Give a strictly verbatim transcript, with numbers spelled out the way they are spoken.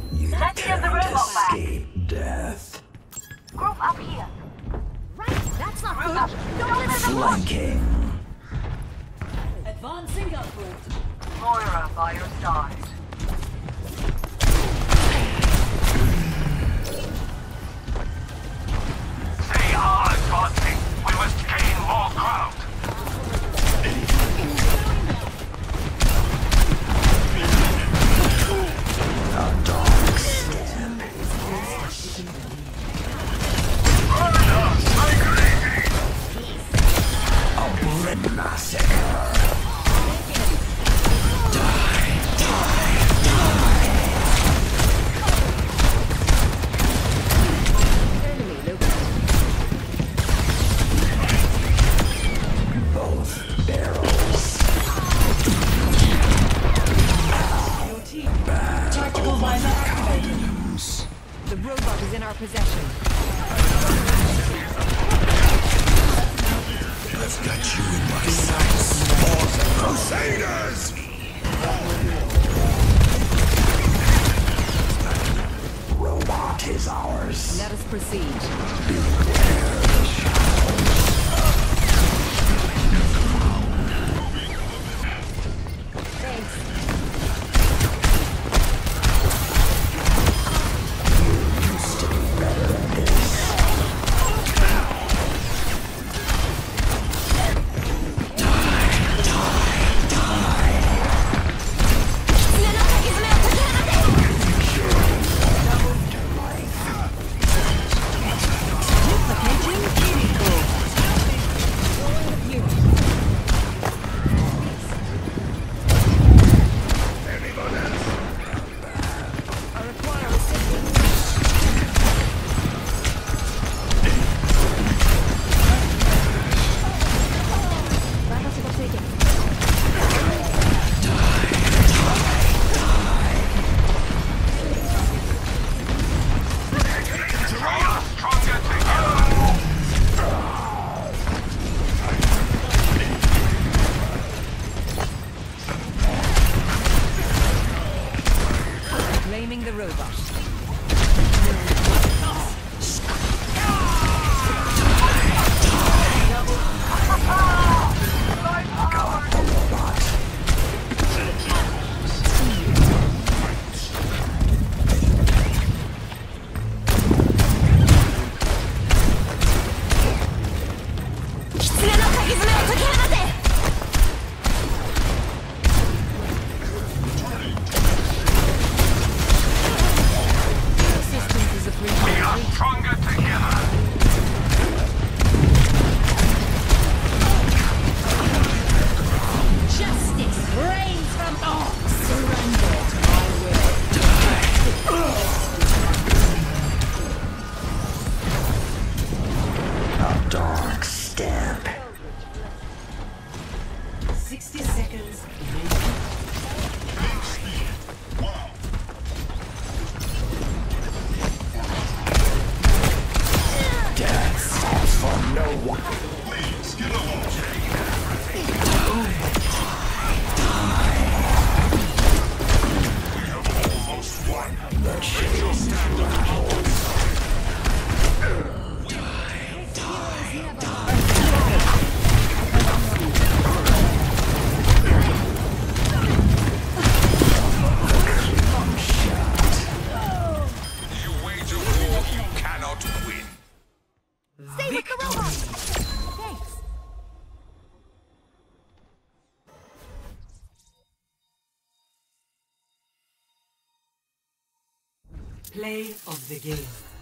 You Let's get the can't robot back. escape death. Group up here. Right, that's not Group good. up. Don't let them push. Flanking. Advancing upward. Moira by your side. They are advancing. We must gain more ground. A dark step. A blood massacre. Both barrels. Tactical visor activated. Items. The robot is in our possession. I've got you in my sights. Crusaders! Robot is ours. Let us proceed. Beware the shadows. Used to be better at this. Blaming the robot. Got the robot. Assistance is a free We are stronger together. Justice reigns from all. Surrender to my will. A dark stamp. Sixty seconds. Death falls for no one. The chains rattle. You wage a war you cannot win. Stay with the robot. Thanks. Play of the game.